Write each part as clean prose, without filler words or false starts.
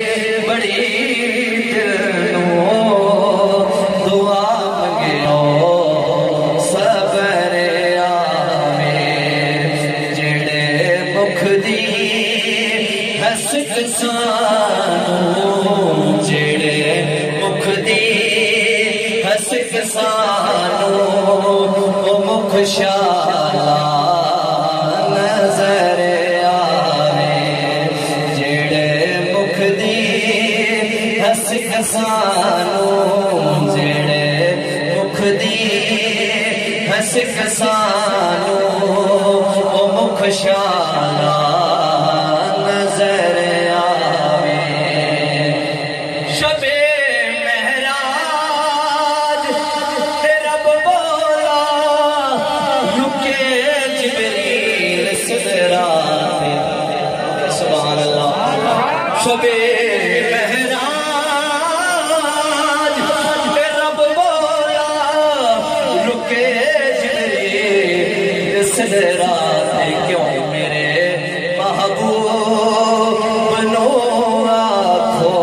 बड़ी दुआ मंगियो सबर आवे जेड़े मुख दी हस किसानों जेड़े मुख दी हस किसानों ओ मुख शाला नजर आवे जेड़े मुख दी हस किसानों जेड़े मुख दी हस किसानों ओ मुख शाला नजर आवे शबे महराज रब बोला रुके जिब्रील सिदरात पे सुभान अल्लाह शबे महराज रब बोला रुके जिब्रील सिदरात पे क्यों मेरे महबूब बनो आखो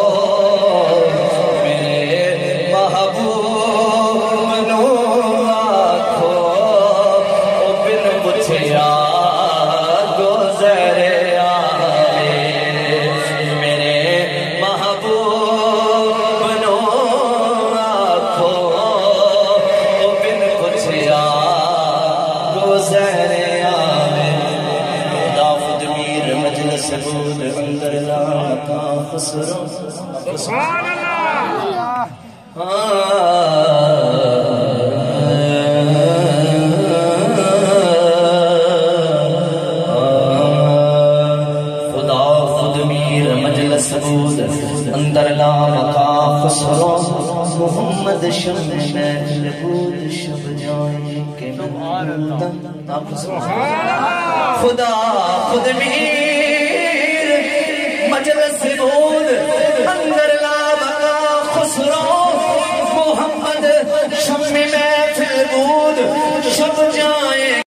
मेरे महबूब बनो आखो ओ बिन पुछया गुजर आए मेरे महबूब बनो आखो ओ बिन पुछया गुजर आए दाऊद मीर मजलिस बूद अंदर लाका खुसरो सुभान खुदा खुद मीर मजलिस बूद अंदर लाका खुसरो मोहम्मद शब में बूद शब जाए के खुदा खुद मीर मजलिस बूद अंदर लाका खुसरो मोहम्मद शब में बूद शब जाए